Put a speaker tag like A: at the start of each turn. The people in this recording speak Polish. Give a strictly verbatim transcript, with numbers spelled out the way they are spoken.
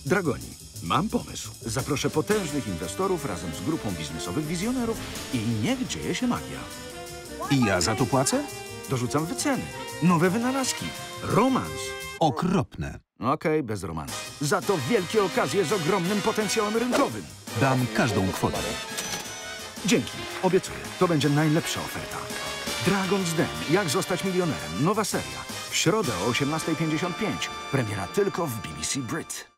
A: Dragoni, mam pomysł. Zaproszę potężnych inwestorów razem z grupą biznesowych wizjonerów i niech dzieje się magia.
B: I ja za to płacę?
A: Dorzucam wyceny, nowe wynalazki, romans.
B: Okropne.
A: Okej, bez romansu. Za to wielkie okazje z ogromnym potencjałem rynkowym.
B: Dam każdą kwotę.
A: Dzięki, obiecuję. To będzie najlepsza oferta. Dragon's Den. Jak zostać milionerem. Nowa seria. W środę o osiemnastej pięćdziesiąt pięć. Premiera tylko w B B C Brit.